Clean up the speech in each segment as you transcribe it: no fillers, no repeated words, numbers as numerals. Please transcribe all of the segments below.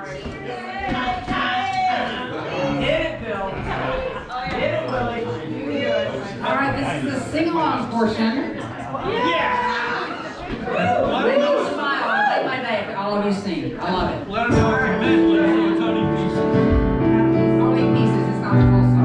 Hit it, Bill. Hit it, Willie. All right, this is the sing-along portion. Yeah. Big old smile. I'll take my day if all of you sing. I love it. Let them know if you meant Willie. It's only pieces. Only pieces. It's not a full song.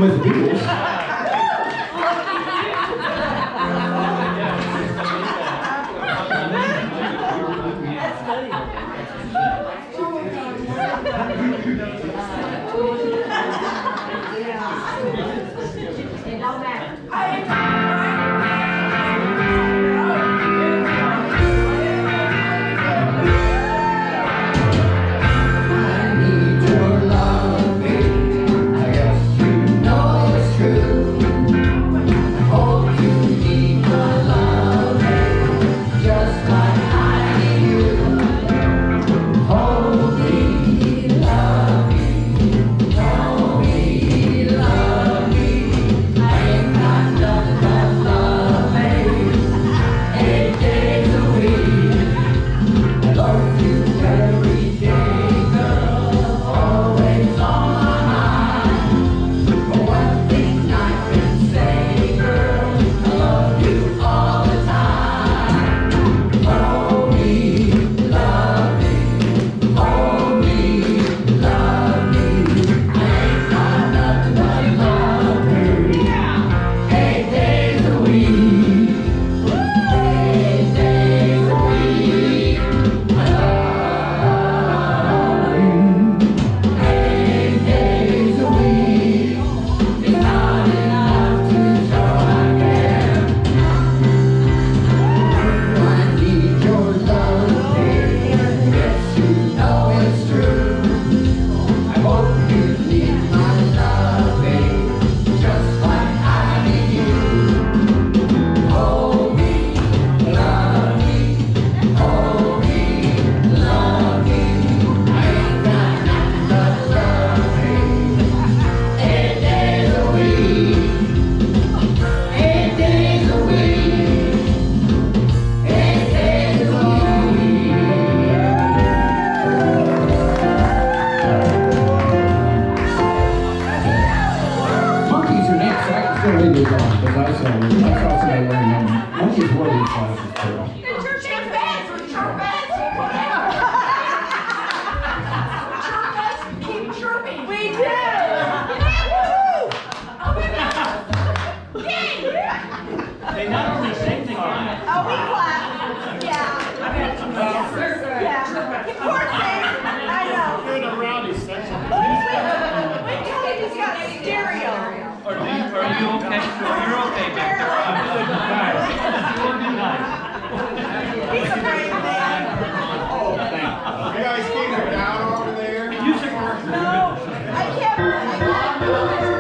with the Dubous. They not only sing, they clap. Oh, we clap. Yeah. I've had some Yeah. Poor thing. I know. You're in a rowdy section. We tell him he's got stereo. Are you okay? You're okay back there. You're nice. He's a brave man. Oh, thank you. You guys keep it down over there. Music works. No, I can't.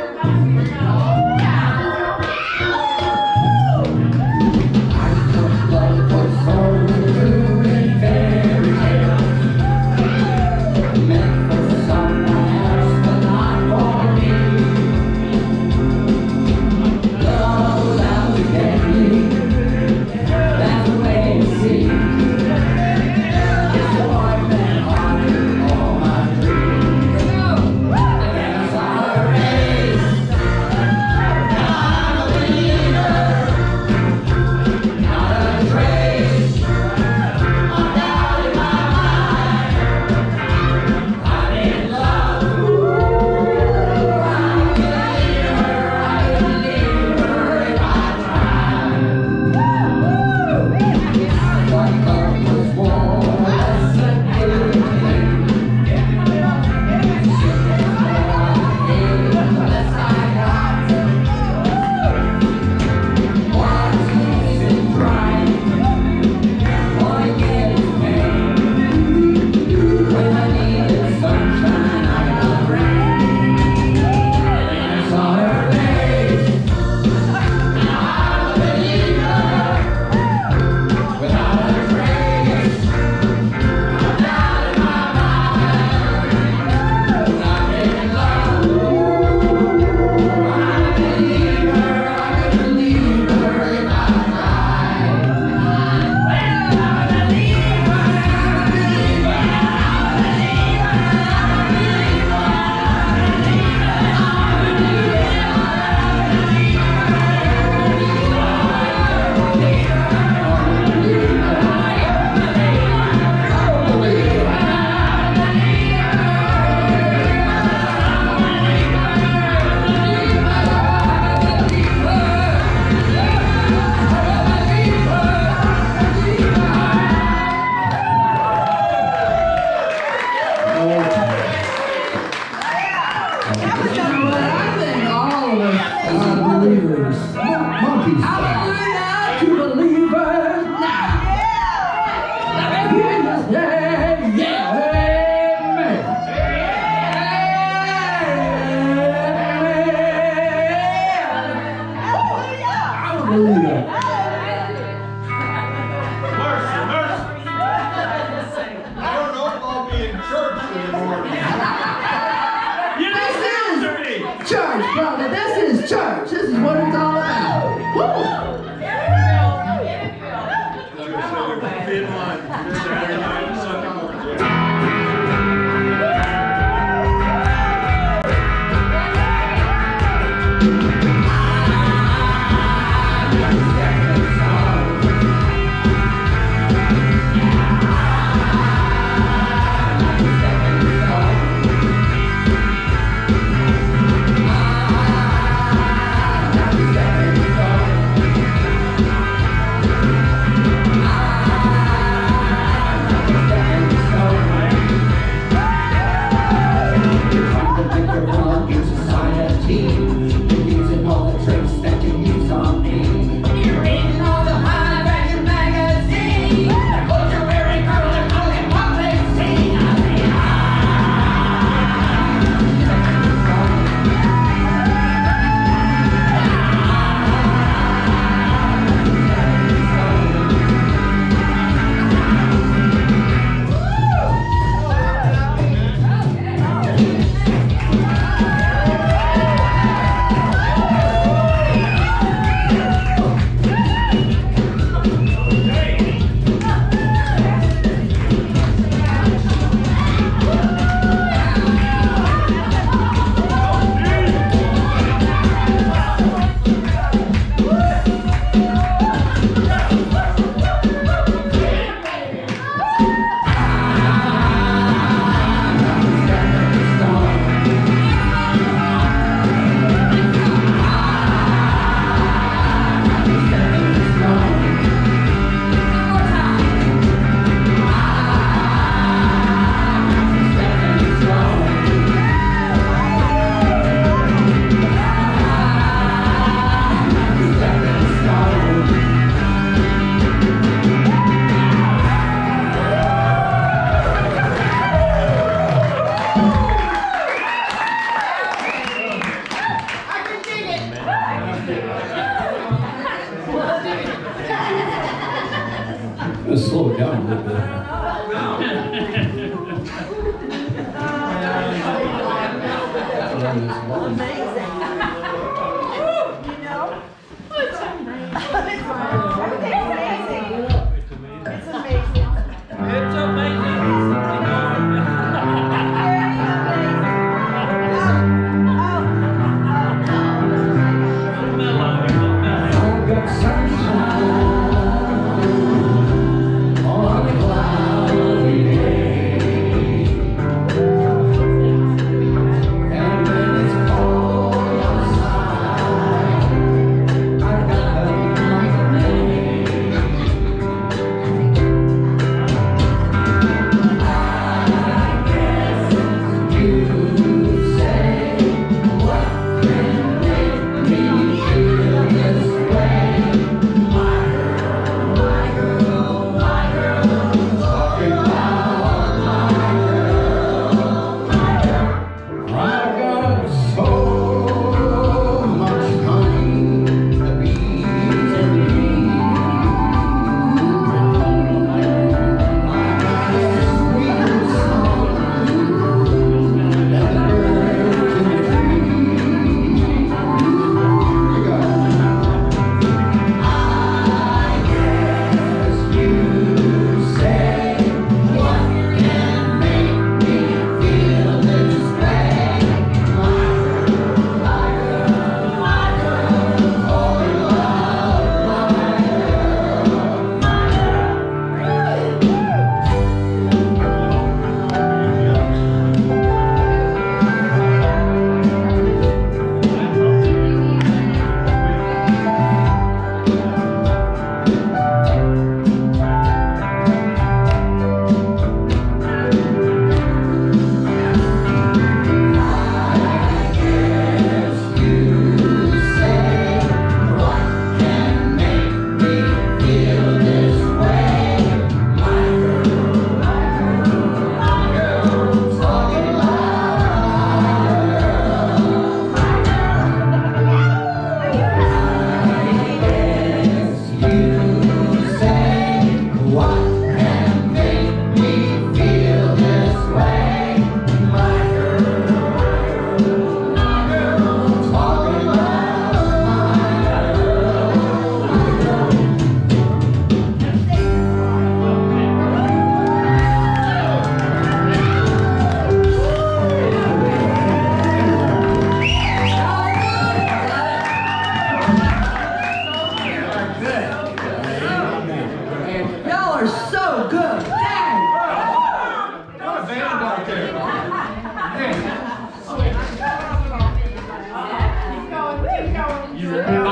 in the morning. This is church, brother. This is church. This is what it's all about. Woo! Bid one. Saturday night and Sunday morning. Let's slow it down a little bit. It's amazing. And when it's band out there. Hey. Keep going, keep going. You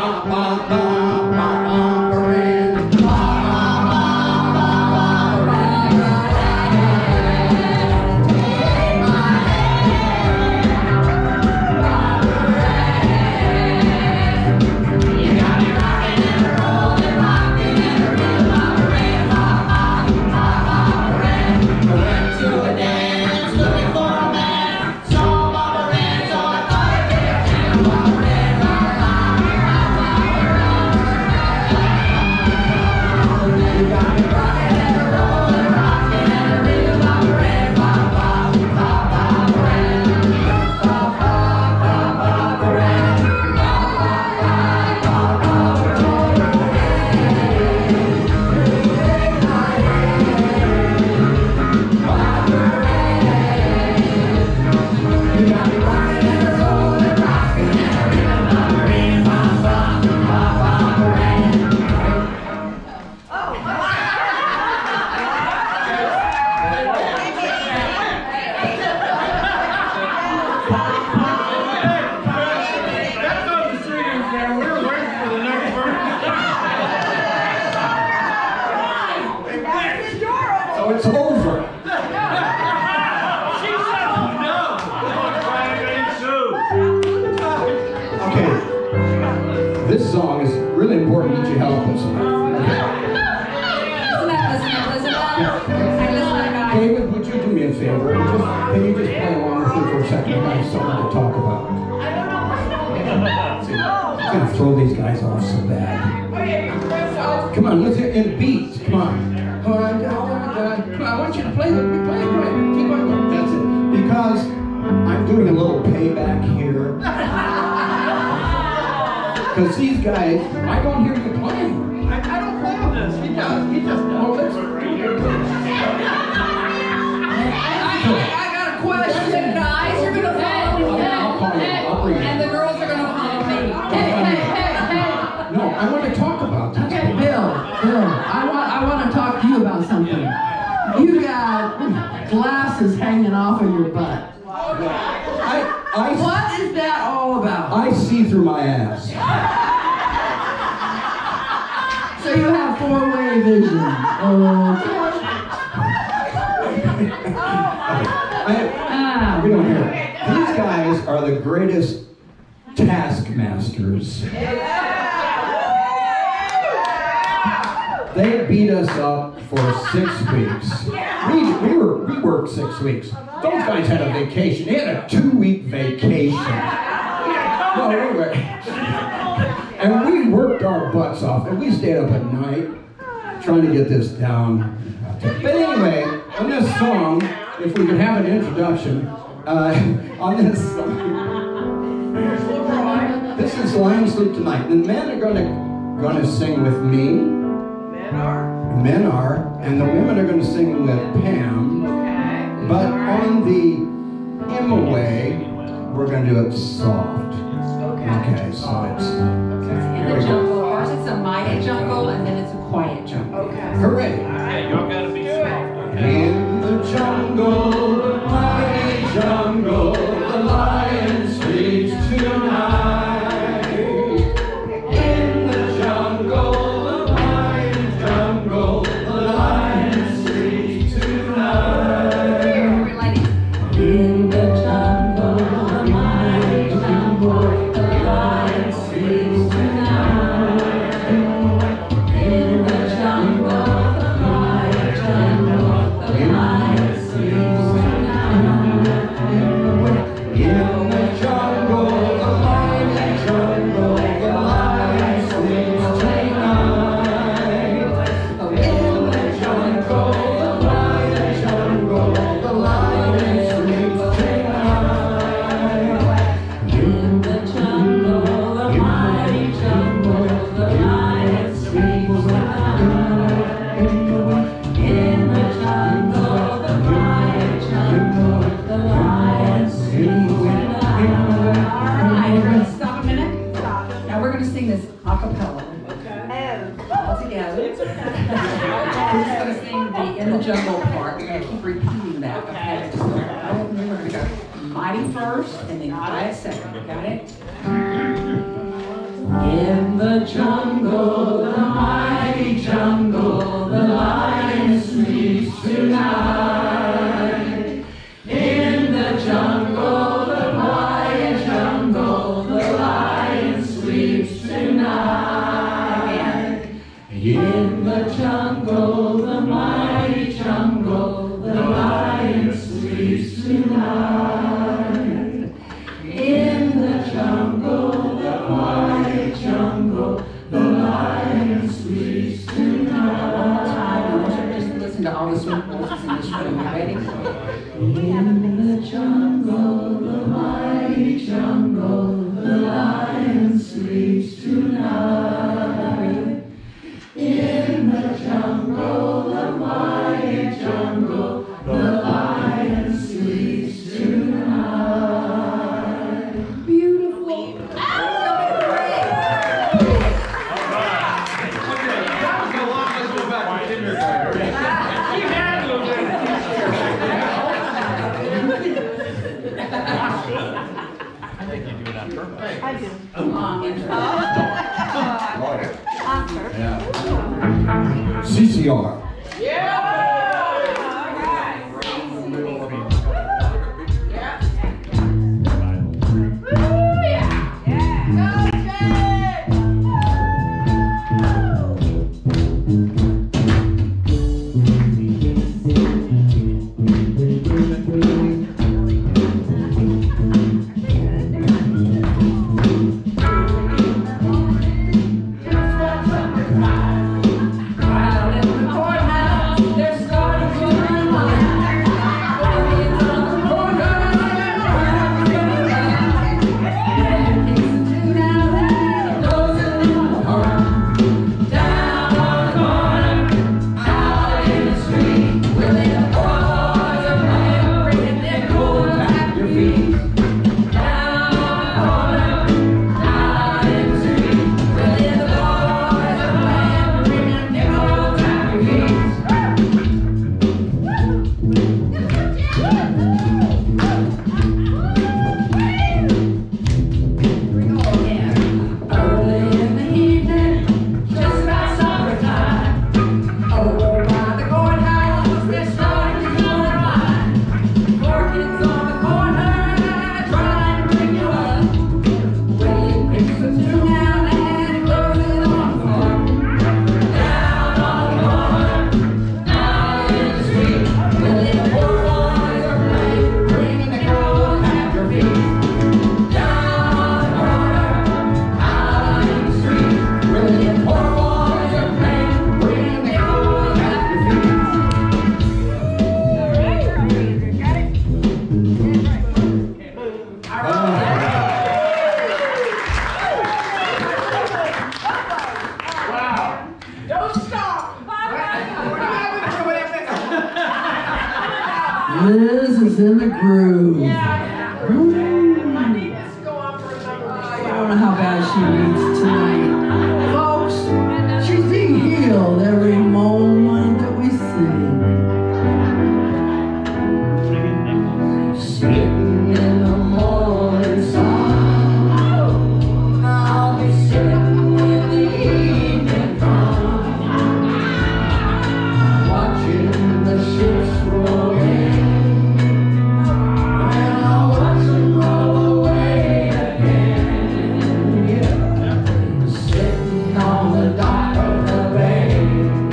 It's over. Okay. This song is really important that you help us. Listen up, listen up, listen up. Hey, listen up, guys. David, would you do me a favor? Can you just play along with me for a second? I have something to talk about. See, I'm going to throw these guys off so bad. Come on, let's hear in beats. Come on. Come on, I want you to play with me. Play it right. Keep on going. That's it. Because I'm doing a little payback here. Because these guys, I don't hear you playing. I don't play on this. He does. He just does. Oh, that's I got a question, guys. You're going to follow me. I'll call you. I'll bring you. And the girls are going to follow me. Hey. No, I want to talk about this. Okay, Bill, I want to talk to you about something. You got glasses hanging off of your butt. What is that all about? I see through my ass. So you have four-way vision. We don't hear it. These guys are the greatest taskmasters. They beat us up for 6 weeks. We worked 6 weeks. Those guys had a vacation. They had a 2-week vacation. No, anyway. And we worked our butts off. And we stayed up at night trying to get this down. But anyway, on this song, if we could have an introduction, on this song, this is Lion Sleep Tonight. The men are going to sing with me. Men are, and the women are going to sing with Pam. Okay. But on the Imaway, we're going to do it soft. Okay, so it's In the jungle. Ours it's a Maya jungle, and then it's a quiet jungle. Okay. hooray! Hey, y'all gotta be soft, okay? In the jungle, the mighty jungle, the lion sleeps tonight. In the jungle, the mighty jungle, the lion sleeps tonight. In the jungle, the mighty jungle, the lion sleeps tonight. In the jungle, the mighty jungle, the lion sleeps tonight. In the jungle, the mighty jungle, the lion sleeps tonight. In the jungle, the mighty jungle, the lion sleeps tonight. In the jungle, the mighty jungle, the lion sleeps tonight. In the jungle, the mighty jungle, the lion sleeps tonight. All right, we're going to stop a minute. Now we're going to sing this a cappella. All together. We're just going to sing the In the Jungle part. We're going to keep repeating that, okay? And just we're going to go mighty first and then quiet second. Got it? In the jungle, the mighty jungle, the lion sleeps tonight. In the jungle, the quiet jungle, the lion sleeps tonight. In the jungle, the mighty jungle, the lion sleeps tonight. In the jungle, the quiet jungle, the lion sleeps tonight. One more time, I want you to just listen to all the sweet voices in this room. You ready? In the jungle, the mighty jungle, the lion sleeps tonight. In the jungle, the mighty jungle, the lion sleeps tonight. Beautiful. I do. Come on, CCR. Liz is in the groove. I don't know how bad she needs tonight. Folks, she's being healed every moment that we see. Sitting in the morning sun, I'll be sitting when the evening comes, watching the ships roll in. Sitting on the dock of the bay.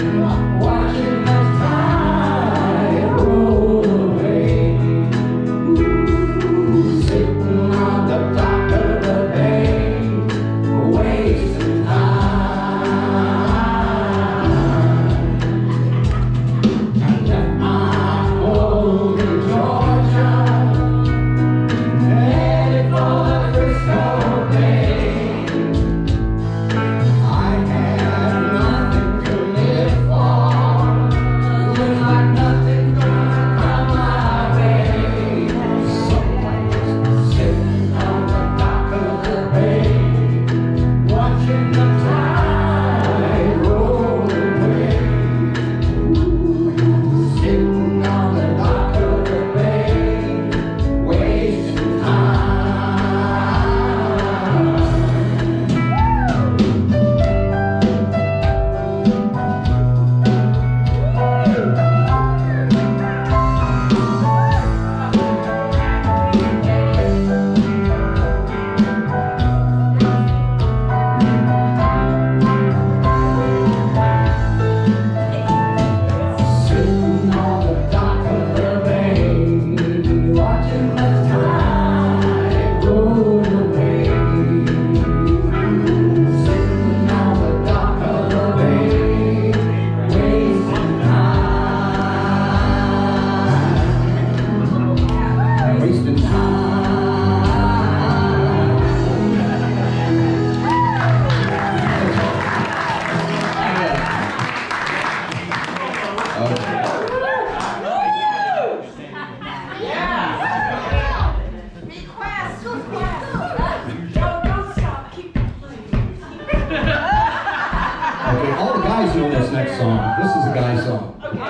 next song. This is a guy song.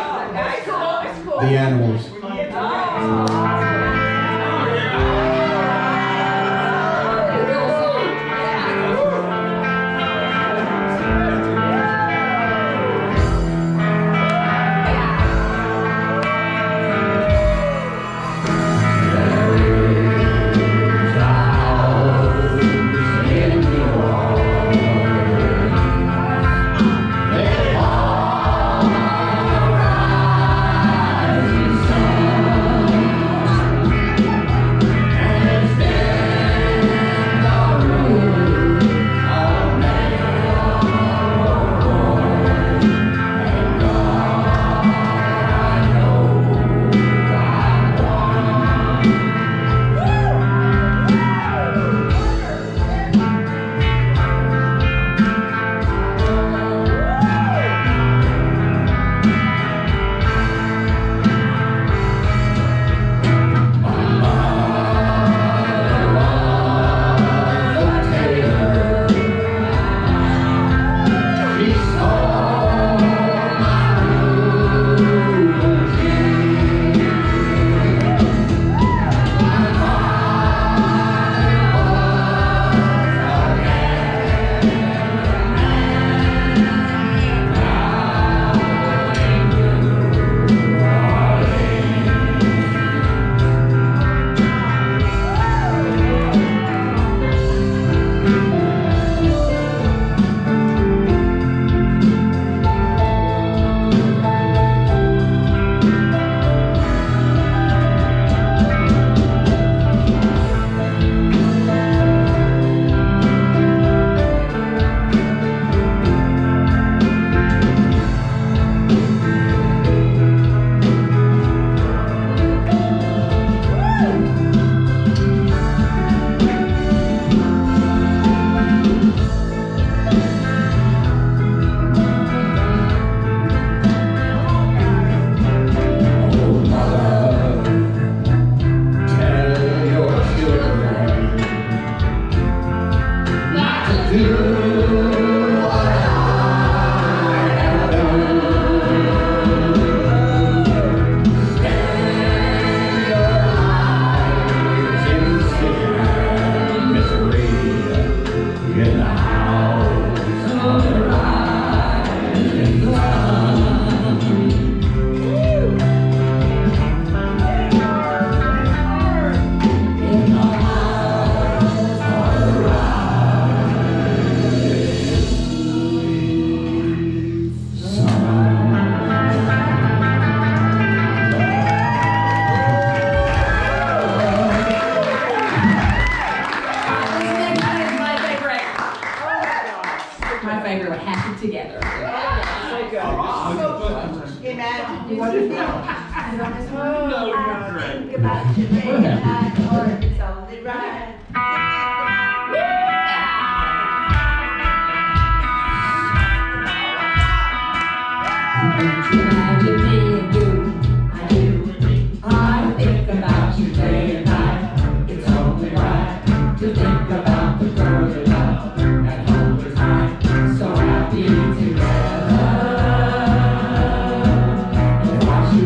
The Animals.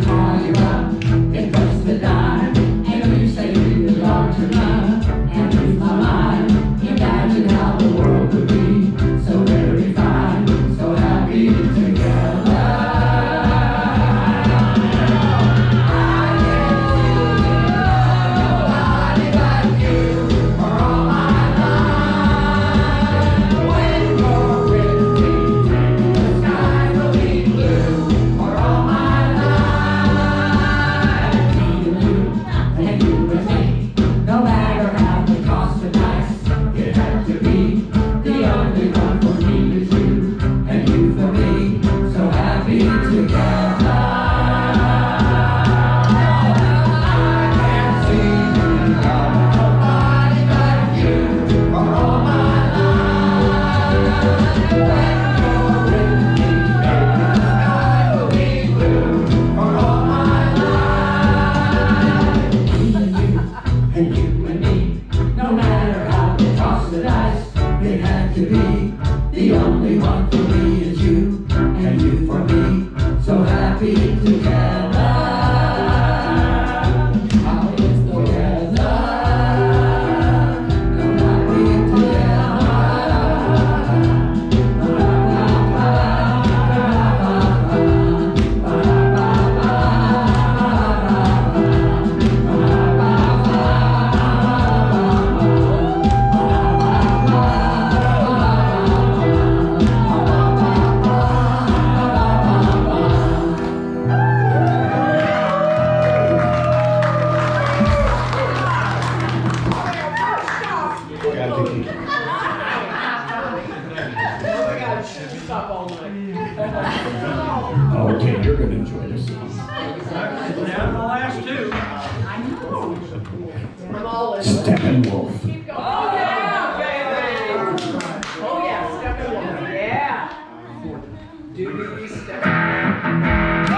And you Steppenwolf. Oh, yeah, baby. Oh, yeah, Steppenwolf. Yeah. Dubous, Steppenwolf.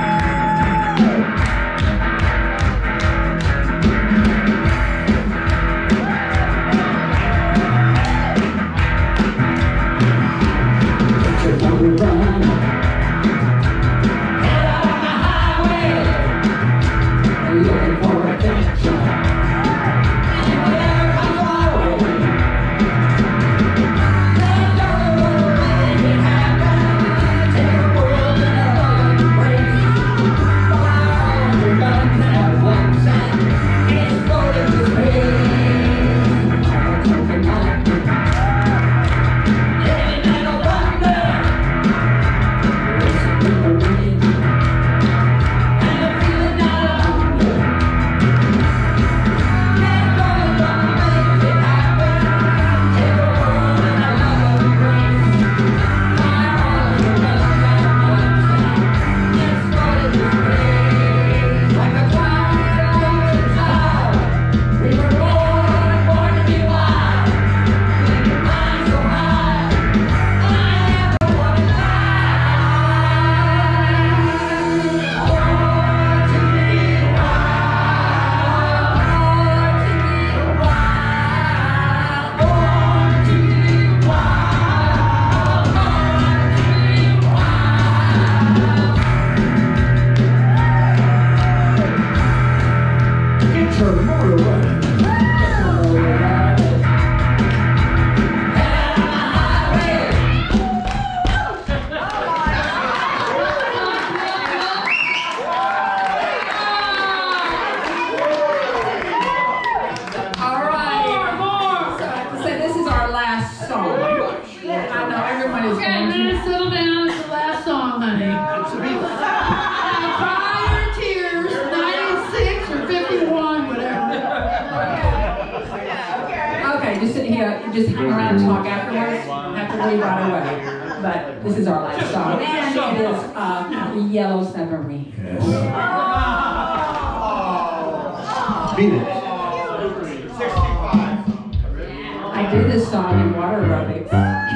Just hang around and talk afterwards. Don't have to leave right away. But this is our last song. And it is Yellow Submarine. Yes. Beat it. 65. I did this song in water aerobics.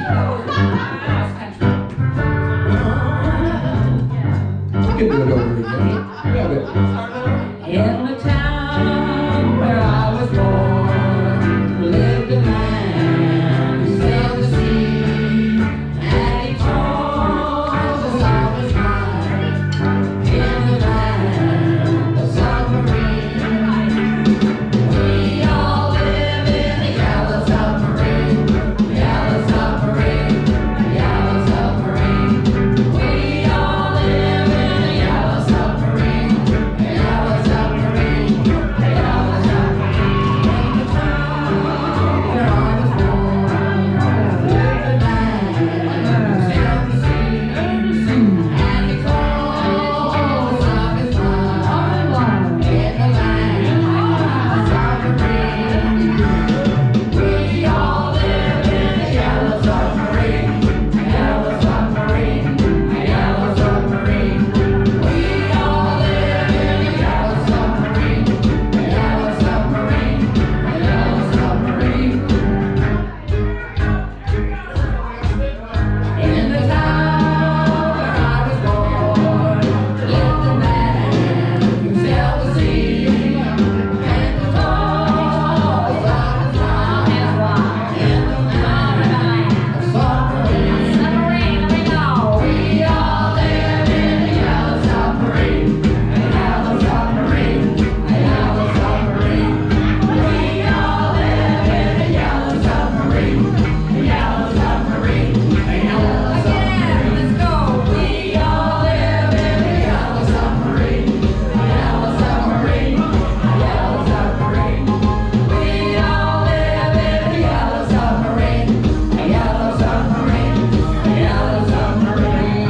We can do it over again. Yeah, but In the town where I was born, lived a man who sailed the sea, and he told us all his mind in the land of submarine. We all live in the yellow submarine, yellow submarine, yellow submarine. We all live in the yellow submarine, yellow submarine, yellow submarine. In the town where I was born, lived a man who sailed the sea, and he told us of his mind in the land of submarine. We all live in the yellow submarine, yellow submarine, yellow submarine. We all live in the yellow submarine, yellow submarine, yellow submarine. In the town where I was born, lived a man who sailed the sea, and he told us of his life in the land of submarine. Submarine, we know. We all live in a yellow submarine, a yellow submarine, a yellow submarine. We all live in a yellow submarine, a yellow submarine, a yellow submarine. Again, let's go. We all live in a yellow submarine, a yellow submarine, a yellow submarine. We all live in a yellow submarine, a yellow submarine, a yellow submarine.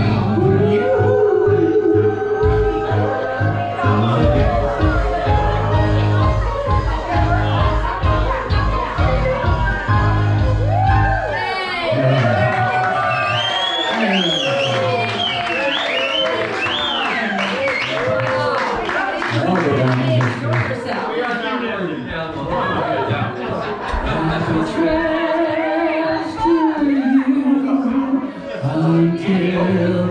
I'll go down. Enjoy yourself. trails to you until